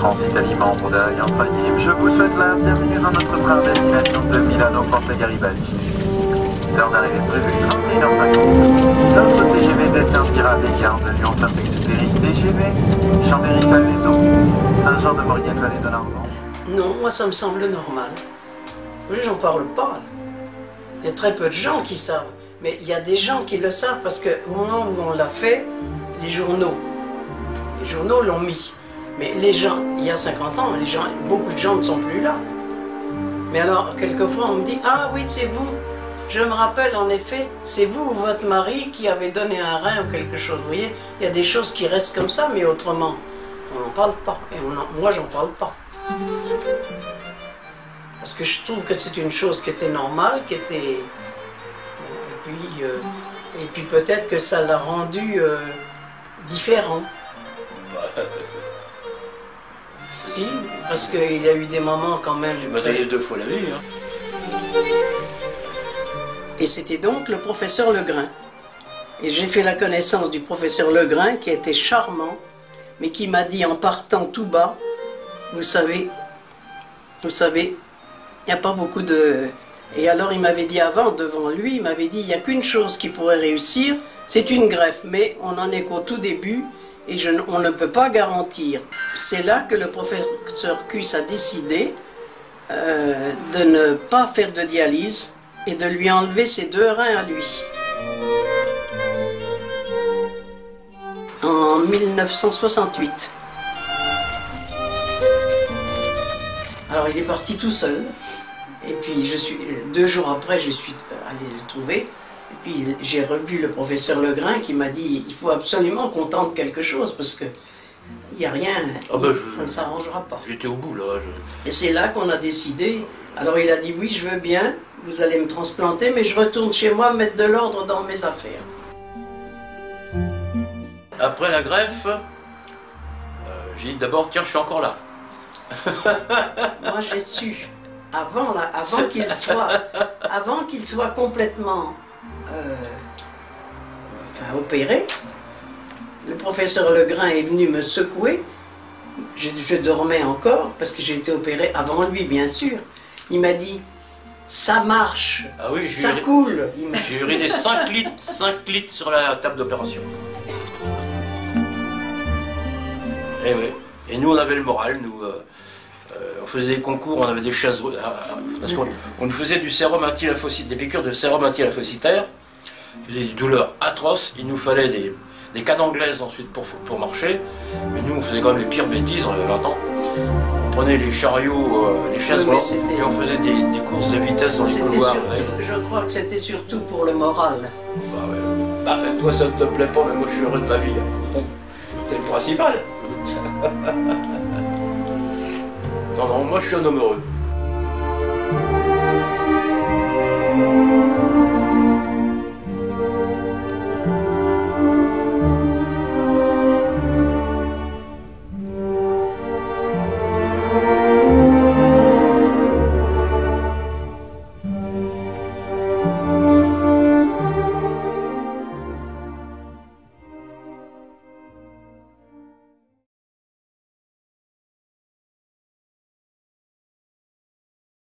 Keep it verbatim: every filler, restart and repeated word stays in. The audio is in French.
Transit Aliment Rondaille en Nîmes. Je vous souhaite la bienvenue dans notre train destination de Milano Porte Garibaldi. L'heure d'arrivée prévue trente et une heures cinquante. Notre T G V desservira des gares de Lyon-Saint-Exupéry, T G V, Chambéry-Palaiseau, Saint-Jean-de-Maurienne-Vallée de l'Argent. Non, moi ça me semble normal. Oui, j'en parle pas. Il y a très peu de gens qui savent. Mais il y a des gens qui le savent parce qu'au moment où on l'a fait, les journaux, les journaux l'ont mis. Mais les gens, il y a cinquante ans, les gens, beaucoup de gens ne sont plus là. Mais alors, quelquefois, on me dit « Ah oui, c'est vous ». Je me rappelle, en effet, c'est vous ou votre mari qui avez donné un rein ou quelque chose. Vous voyez, il y a des choses qui restent comme ça, mais autrement, on n'en parle pas. Et on en, moi, j'en parle pas. Parce que je trouve que c'est une chose qui était normale, qui était... Et puis, euh, et puis peut-être que ça l'a rendu euh, différent. Si, parce qu'il y a eu des moments quand même... J'ai bataillé deux fois la vie. Hein. Et c'était donc le professeur Legrain. Et j'ai fait la connaissance du professeur Legrain, qui était charmant, mais qui m'a dit en partant tout bas, vous savez, vous savez, il n'y a pas beaucoup de... Et alors il m'avait dit avant, devant lui, il m'avait dit, il n'y a qu'une chose qui pourrait réussir, c'est une greffe, mais on n'en est qu'au tout début, et je, on ne peut pas garantir. C'est là que le professeur Cus a décidé euh, de ne pas faire de dialyse et de lui enlever ses deux reins à lui. En mille neuf cent soixante-huit. Alors il est parti tout seul, et puis je suis, deux jours après je suis allé le trouver, et puis j'ai revu le professeur Legrain qui m'a dit il faut absolument qu'on tente quelque chose parce que il n'y a rien, Ah ben, ça ne s'arrangera pas. J'étais au bout là. Je... Et c'est là qu'on a décidé, alors il a dit oui je veux bien, vous allez me transplanter mais je retourne chez moi mettre de l'ordre dans mes affaires. Après la greffe, euh, j'ai dit d'abord tiens je suis encore là. Moi j'ai su, avant, la, avant qu'il soit, avant qu'il soit complètement euh, enfin, opéré, le professeur Legrain est venu me secouer, je, je dormais encore, parce que j'ai été opéré avant lui bien sûr, il m'a dit ça marche, ah oui, ça coule. J'ai uriné cinq litres, cinq litres sur la table d'opération. Et, oui. Et nous on avait le moral, nous. Euh, On faisait des concours, on avait des chaises, parce qu'on on nous faisait du sérum anti-lymphocytaire, des piqûres de sérum anti-lymphocytaire, des douleurs atroces, il nous fallait des, des cannes anglaises ensuite pour, pour marcher, mais nous on faisait quand même les pires bêtises, on avait vingt ans, on prenait les chariots, euh, les chaises oui, et on faisait des, des courses de vitesse dans les couloirs. Surtout, je crois que c'était surtout pour le moral. Bah, ouais. Bah, toi ça ne te plaît pas, mais moi je suis heureux de ma vie, c'est le principal. Non, non, moi je suis un homme heureux.